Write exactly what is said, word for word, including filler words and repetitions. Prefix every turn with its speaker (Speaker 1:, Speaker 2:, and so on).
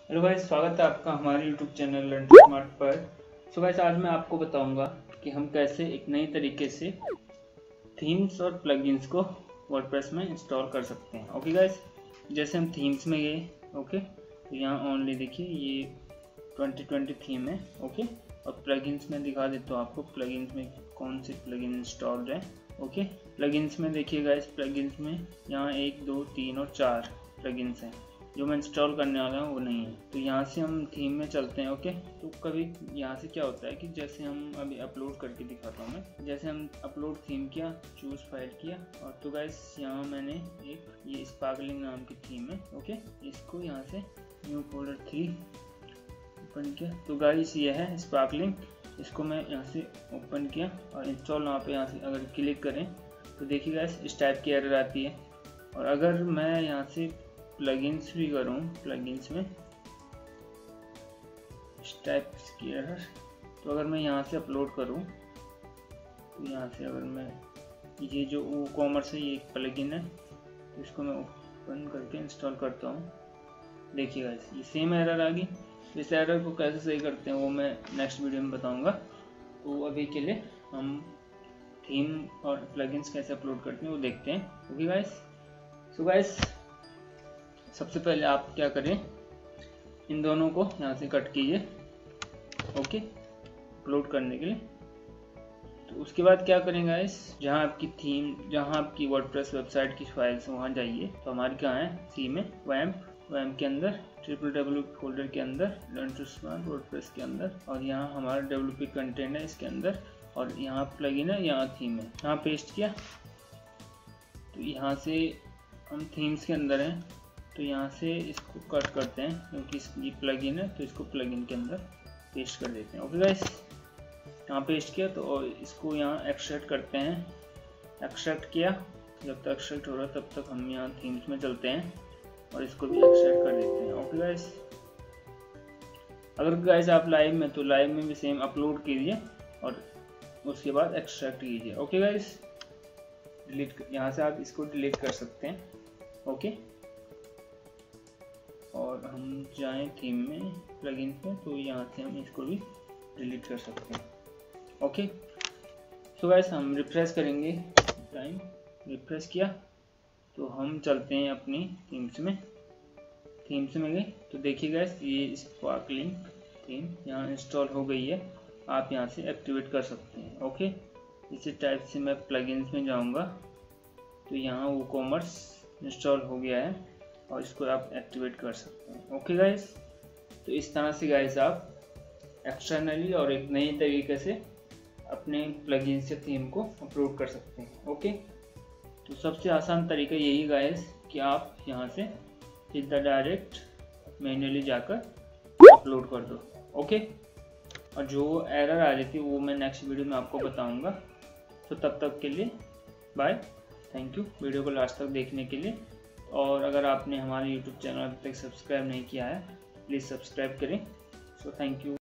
Speaker 1: Hello guys, स्वागत है आपका हमारे यूट्यूब चैनल लर्न स्मार्ट पर। सो गाइस, आज मैं आपको बताऊंगा कि हम कैसे एक नई तरीके से थीम्स और प्लगइन्स को वर्डप्रेस में इंस्टॉल कर सकते हैं। ओके गाइस, जैसे हम थीम्स में गए, ओके, तो यहाँ ओनली देखिए ये ट्वेंटी ट्वेंटी थीम है। ओके, और प्लगइन्स में दिखा देता हूँ आपको प्लगइन्स में कौन से प्लगइन इंस्टॉल्ड है। ओके, प्लगइन्स में देखिए गाइस, प्लगइन्स में यहाँ एक दो तीन और चार प्लगइन्स हैं। जो मैं इंस्टॉल करने वाला हूँ वो नहीं है। तो यहाँ से हम थीम में चलते हैं। ओके, तो कभी यहाँ से क्या होता है कि जैसे हम अभी अपलोड करके दिखाता हूँ मैं, जैसे हम अपलोड थीम किया, चूज फाइल किया, और तो गाइस यहाँ मैंने एक ये स्पार्कलिंग नाम की थीम है। ओके, इसको यहाँ से न्यू फोल्डर थ्री ओपन किया। तो गाइस ये है स्पार्कलिंग, इसको मैं यहाँ से ओपन किया और इंस्टॉल वहाँ पे यहाँ से अगर क्लिक करें तो देखिए गाइस इस टाइप की एरर आती है। और अगर मैं यहाँ से प्लगइन्स भी करूँ, प्लगइन्स में इस टाइप की एरर, तो अगर मैं यहाँ से अपलोड करूँ तो यहाँ से अगर मैं ये जो वो कॉमर्स है, ये एक प्लगइन है, तो इसको मैं ओपन करके इंस्टॉल करता हूँ। देखिए गाइस ये सेम एरर आ गई। इस एरर को कैसे सही करते हैं वो मैं नेक्स्ट वीडियो में बताऊँगा। तो अभी के लिए हम थीम और प्लगइन्स कैसे अपलोड करते हैं वो देखते हैं। ओके गाइस, सो गाइस सबसे पहले आप क्या करें, इन दोनों को यहाँ से कट कीजिए। ओके, अपलोड करने के लिए। तो उसके बाद क्या करेंगे गाइस, जहाँ आपकी थीम, जहाँ आपकी वर्डप्रेस वेबसाइट की फाइल्स वहाँ जाइए। तो हमारी कहाँ है, सी में, वैम्प, वैम्प के अंदर ट्रिपल डब्ल्यू फोल्डर के अंदर लर्न टू स्मार्ट वर्डप्रेस के अंदर, और यहाँ हमारा डब्ल्यूपी कंटेंट है इसके अंदर, और यहाँ प्लगइन है, यहाँ थीम है, यहाँ पेस्ट किया। तो यहाँ से हम थीम्स के अंदर हैं, तो यहाँ से इसको कट करते हैं क्योंकि ये प्लगइन है, तो इसको प्लगइन के अंदर पेस्ट कर देते हैं। ओके गाइस, यहाँ पेस्ट किया तो और इसको यहाँ एक्सट्रैक्ट करते हैं। एक्सट्रैक्ट किया, जब तक एक्सट्रैक्ट हो रहा है तब तक हम यहाँ थीम्स में चलते हैं और इसको भी एक्सट्रैक्ट कर देते हैं। ओके गाइस, अगर गाइस आप लाइव में, तो लाइव में भी सेम अपलोड कीजिए और उसके बाद एक्सट्रैक्ट कीजिए। ओके गाइस, डिलीट, यहाँ से आप इसको डिलीट कर सकते हैं। ओके, और हम जाएं थीम में, प्लगइन में, तो यहाँ से हम इसको भी डिलीट कर सकते हैं। ओके, सो गाइस हम रिफ्रेश करेंगे, टाइम रिफ्रेश किया तो हम चलते हैं अपनी थीम्स में। थीम्स में गए तो देखिए गाइस ये स्पार्कलिंग थीम यहाँ इंस्टॉल हो गई है। आप यहाँ से एक्टिवेट कर सकते हैं। ओके, इसी टाइप से मैं प्लगइन्स में जाऊँगा तो यहाँ वो कॉमर्स इंस्टॉल हो गया है और इसको आप एक्टिवेट कर सकते हैं। ओके गाइस, तो इस तरह से गाइस आप एक्सटर्नली और एक नई तरीके से अपने प्लगइन से थीम को अपलोड कर सकते हैं। ओके, तो सबसे आसान तरीका यही गाइस कि आप यहाँ से सीधा डायरेक्ट मैन्युअली जाकर अपलोड कर दो। ओके, और जो एरर आ रही थी वो मैं नेक्स्ट वीडियो में आपको बताऊँगा। तो तब तक के लिए बाय, थैंक यू वीडियो को लास्ट तक देखने के लिए। और अगर आपने हमारे यूट्यूब चैनल अभी तक सब्सक्राइब नहीं किया है, प्लीज़ सब्सक्राइब करें। So thank you.